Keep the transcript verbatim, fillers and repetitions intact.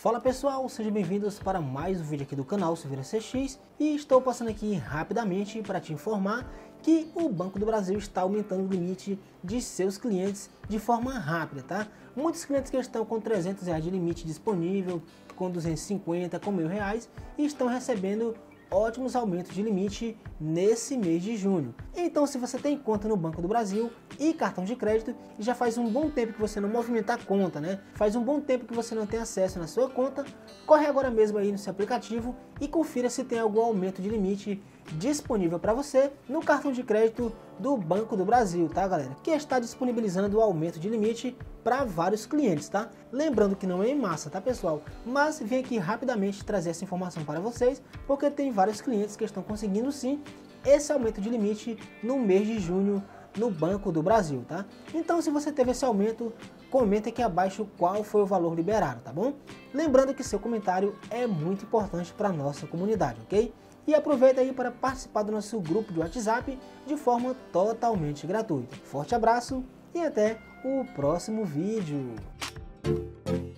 Fala pessoal, sejam bem-vindos para mais um vídeo aqui do canal Silveira C X e estou passando aqui rapidamente para te informar que o Banco do Brasil está aumentando o limite de seus clientes de forma rápida, tá? Muitos clientes que estão com trezentos reais de limite disponível, com duzentos e cinquenta, com mil reais e estão recebendo ótimos aumentos de limite nesse mês de junho. Então, se você tem conta no Banco do Brasil e cartão de crédito e já faz um bom tempo que você não movimenta a conta, né? Faz um bom tempo que você não tem acesso na sua conta, corre agora mesmo aí no seu aplicativo e confira se tem algum aumento de limite disponível para você no cartão de crédito do Banco do Brasil, tá, galera? Que está disponibilizando o aumento de limite para vários clientes, tá? Lembrando que não é em massa, tá, pessoal? Mas vim aqui rapidamente trazer essa informação para vocês, porque tem vários clientes que estão conseguindo sim esse aumento de limite no mês de junho no Banco do Brasil, tá? Então, se você teve esse aumento, comenta aqui abaixo qual foi o valor liberado, tá bom? Lembrando que seu comentário é muito importante para a nossa comunidade, ok? E aproveita aí para participar do nosso grupo de WhatsApp de forma totalmente gratuita. Forte abraço e até o próximo vídeo.